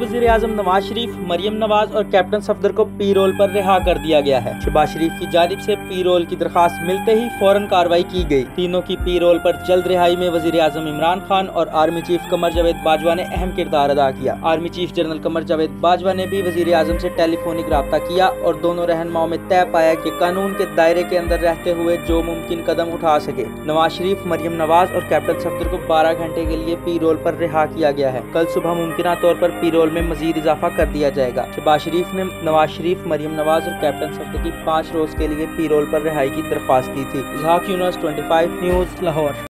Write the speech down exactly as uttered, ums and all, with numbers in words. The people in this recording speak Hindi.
वजीर आजम नवाज शरीफ, मरियम नवाज और कैप्टन सफदर को पी रोल पर रिहा कर दिया गया है। शहबाज शरीफ की जानिब से पी रोल की दरखास्त मिलते ही फौरन कार्रवाई की गई। तीनों की पी रोल पर जल्द रिहाई में वजीर आजम इमरान खान और आर्मी चीफ कमर जावेद बाजवा ने अहम किरदार अदा किया। Army chief general Qamar Javed Bajwa ने भी वजीर आजम से टेलीफोनिक राब्ता किया और दोनों रहनुमाओं में तय पाया कि कानून के दायरे के अंदर रहते हुए जो मुमकिन कदम उठा सके। नवाज शरीफ, मरियम नवाज और कैप्टन सफदर को बारह घंटे के लिए पी रोल पर रिहा किया गया है। कल सुबह मुमकिन तौर पर पी रोल में मजीद इजाफा कर दिया जाएगा। शहबाज शरीफ ने नवाज शरीफ, मरियम नवाज और कैप्टन सफदर की पाँच रोज के लिए पी रोल पर रिहाई की दरख्वास्त दी थी। इजहाक यूनुस, पच्चीस न्यूज़, लाहौर।